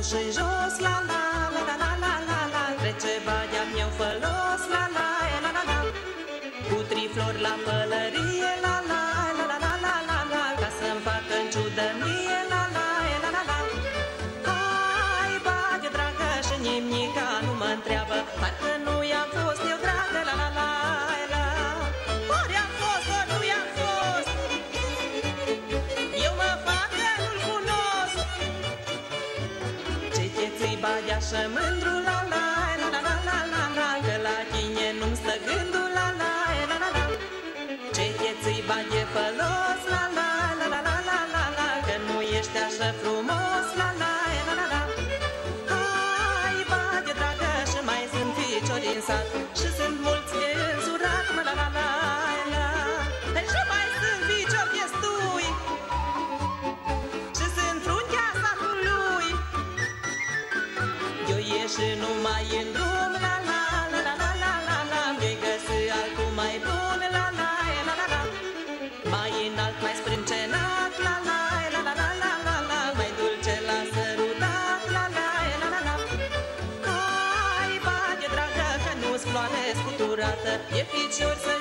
sus și jos, la la la la la la la la. Trece Badea meu fălos, la la la la la. Cu triflori la pălărie, la la la la la la la la. Ca să-mi facă în ciudă mie, la la la la la. Hai, Badea dragă, și nimica nu mă întreabă, parcă nu i-am fost eu dragă, la la la la. Ori am fost, ori nu i-am fost, eu mă fac că nu-l cunosc. Ce cheț-i Badea și mândru, la la la la la la la la. Că la tine nu-mi stă gândul, la la la la la. Ce cheț-i Badea fălos, la la la la la la la la. Că nu ești așa frumos, la la la la la. Hai, Badea dragă, și mai sunt ficiori în sat, și sunt mulți de însurat, mă la la la la. Și mai sunt ficiori destui, și sunt fruntea satului. Eu ieși și numai în drum, la la la la la la la la. Mi-ai găsi altul mai bun, la la la la la. Mai înalt, mai sprâncenat, la la la la la la la la. Mai dulce la sărutat, la la la la la. Hai, Badea dragă, că nu-s floare scuturată, e ficior să